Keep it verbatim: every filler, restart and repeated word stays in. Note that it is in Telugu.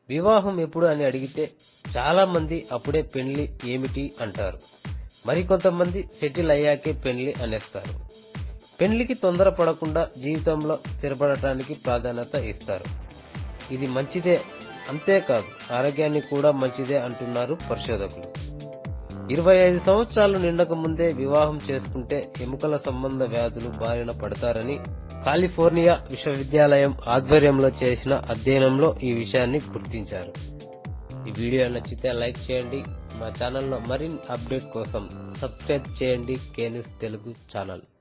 వివాహం ఎప్పుడు అని అడిగితే చాలా మంది అప్పుడే పెళ్లి ఏమిటి అంటారు. మరికొంతమంది సెటిల్ అయ్యాకే పెళ్లి అనేస్తారు. పెళ్లికి తొందర పడకుండా జీవితంలో స్థిరపడటానికి ప్రాధాన్యత ఇస్తారు. ఇది మంచిదే, అంతేకాదు ఆరోగ్యానికి కూడా మంచిదే అంటున్నారు పరిశోధకులు. ఇరవై ఐదు సంవత్సరాలు నిండక ముందే వివాహం చేసుకుంటే ఎముకల సంబంధ వ్యాధులు బారిన పడతారని కాలిఫోర్నియా విశ్వవిద్యాలయం ఆధ్వర్యంలో చేసిన అధ్యయనంలో ఈ విషయాన్ని గుర్తించారు. ఈ వీడియో నచ్చితే లైక్ చేయండి. మా ఛానల్లో మరిన్ని అప్డేట్ కోసం సబ్స్క్రైబ్ చేయండి కే న్యూస్ తెలుగు ఛానల్.